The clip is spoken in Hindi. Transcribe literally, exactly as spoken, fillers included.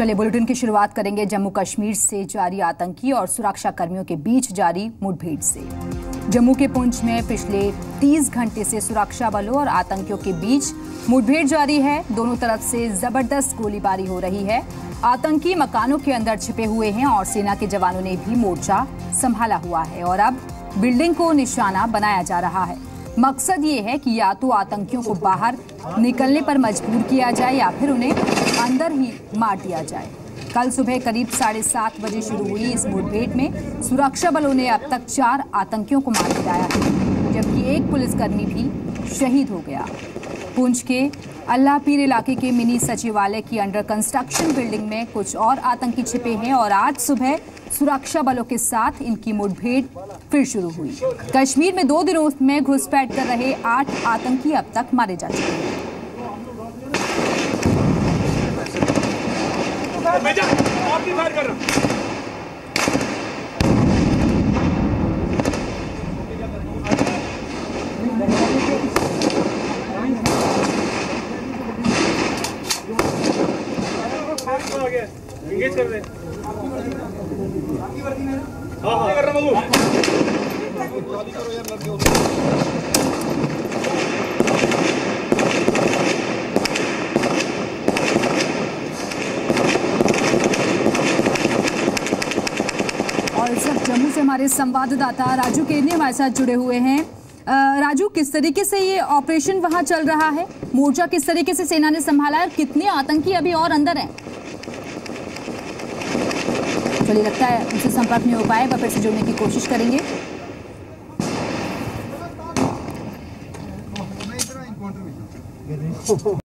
चलिए बुलेटिन की शुरुआत करेंगे जम्मू कश्मीर से जारी आतंकी और सुरक्षा कर्मियों के बीच जारी मुठभेड़ से। जम्मू के पुंछ में पिछले तीस घंटे से सुरक्षा बलों और आतंकियों के बीच मुठभेड़ जारी है। दोनों तरफ से जबरदस्त गोलीबारी हो रही है। आतंकी मकानों के अंदर छिपे हुए हैं और सेना के जवानों ने भी मोर्चा संभाला हुआ है और अब बिल्डिंग को निशाना बनाया जा रहा है। मकसद ये है कि या तो आतंकियों को बाहर निकलने पर मजबूर किया जाए या फिर उन्हें अंदर ही मार दिया जाए। कल सुबह करीब साढ़े सात बजे शुरू हुई इस मुठभेड़ में सुरक्षा बलों ने अब तक चार आतंकियों को मार गिराया है, जबकि एक पुलिसकर्मी भी शहीद हो गया। पुंछ के अल्लाह पीर इलाके के मिनी सचिवालय की अंडर कंस्ट्रक्शन बिल्डिंग में कुछ और आतंकी छिपे हैं और आज सुबह सुरक्षा बलों के साथ इनकी मुठभेड़ फिर शुरू हुई। कश्मीर में दो दिनों में घुसपैठ कर रहे आठ आतंकी अब तक मारे जा चुके हैं। इंगेज कर दे। हाँ हाँ कर रहा हूँ। और इस वक्त जम्मू से हमारे संवाददाता राजू केरनी हमारे साथ जुड़े हुए हैं। राजू, किस तरीके से ये ऑपरेशन वहां चल रहा है? मोर्चा किस तरीके से सेना ने संभाला है? कितने आतंकी अभी और अंदर हैं? चलिए, लगता है उनसे संपर्क नहीं हो पाए, वह फिर से जुड़ने की कोशिश करेंगे।